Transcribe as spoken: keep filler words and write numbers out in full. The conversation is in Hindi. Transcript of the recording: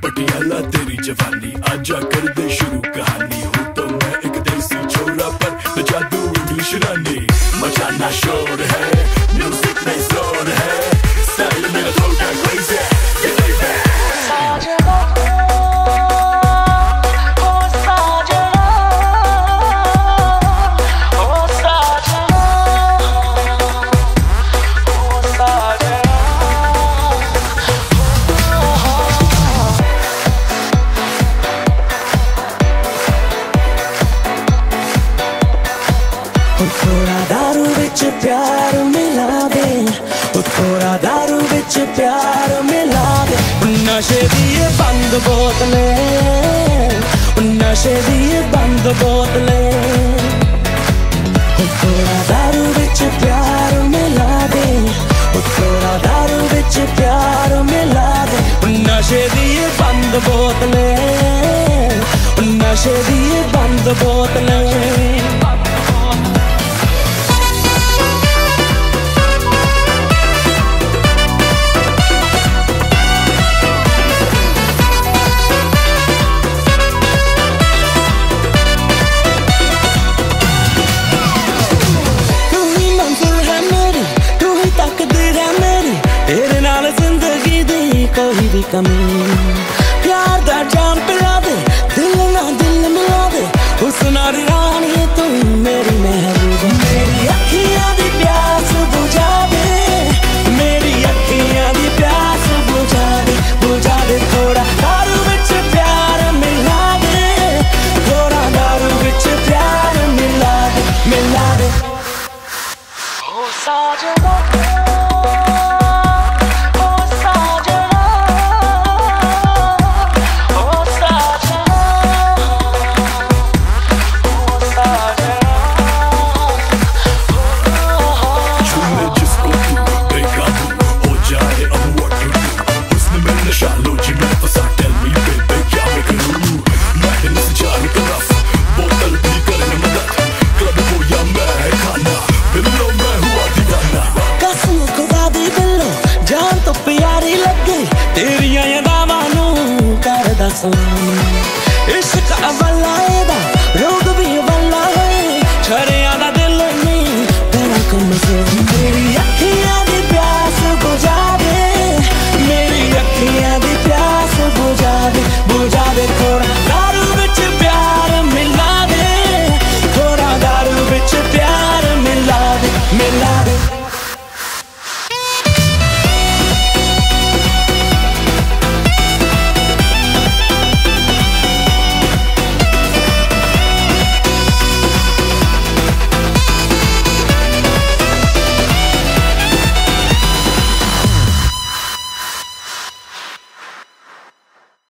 पटियाला तेरी जवानी, आजा कर दे शुरू कहानी। हूँ तो मैं एक देसी छोरा पर न जादू इंग्लिश रानी। मचाना शोर है, म्यूजिक में जोर है, स्टाइल मेरा थोड़ा क्रेज़ी है, ये नहीं है। थोड़ा दारू विच प्यार मिला दे, थोड़ा दारू विच प्यार मिला दे। नशे दी बंद बोतले, नशे दी बंद बोतले। थोड़ा दारू विच प्यार मिला दे, थोड़ा दारू विच प्यार मिला दे। नशे दी बंद बोतले, नशे दी बंद बोतले। तेरे नाल जिंदगी दी कोई भी कमी, प्यार दा जाम पिला दे, दिल ना दिल मिला दे। हुस्ना दी रानी तू मेरी महबूबा, मेरी अखियां दी प्यास बुझा दे, मेरी अखियां दी प्यास बुझा दे, बुझा दे। थोड़ा दारू विच प्यार मिला दे, थोड़ा दारू विच प्यार मिला दे, मिला दे। ओ साजना तेरियां यादां नूं करदा सलाम।